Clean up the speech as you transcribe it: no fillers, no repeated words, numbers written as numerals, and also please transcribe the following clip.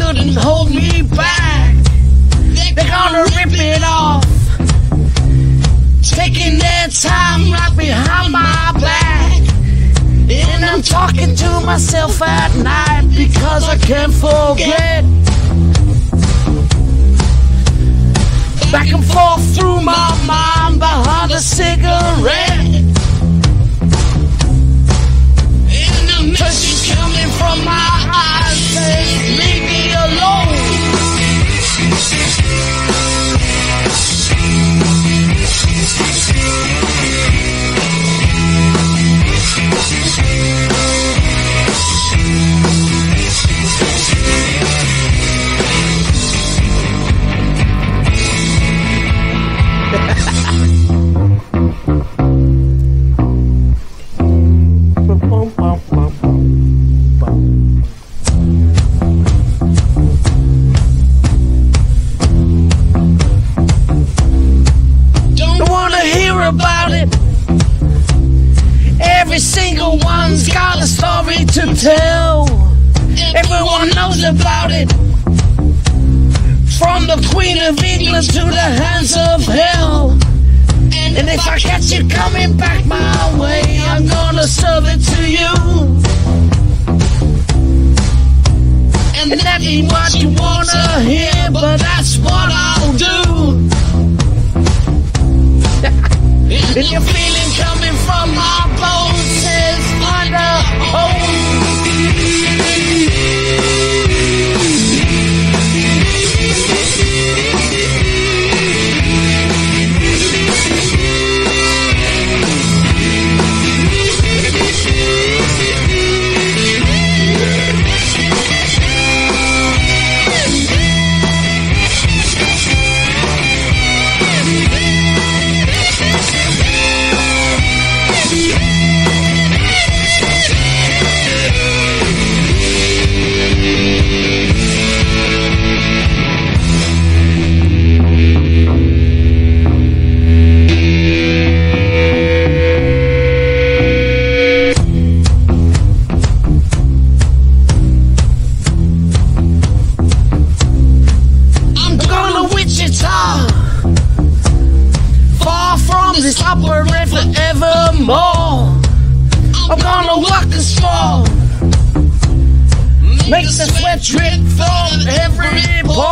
couldn't hold me back. They're gonna rip it off, taking their time right behind my back. And I'm talking to myself at night because I can't forget. Back and forth through my mind behind a cigarette. And the message coming from my eyes says, leave me alone. Don't wanna hear about it. Every single one's got a story to tell. Everyone knows about it. From the Queen of England to the hands of hell. And if I catch you coming back my way, I'm gonna serve it to you. And that ain't what you wanna hear, but that's what I'll do. And your feeling coming from my bones says find a home. This operate forevermore. I'm gonna walk the small, make the sweat drip from every pore.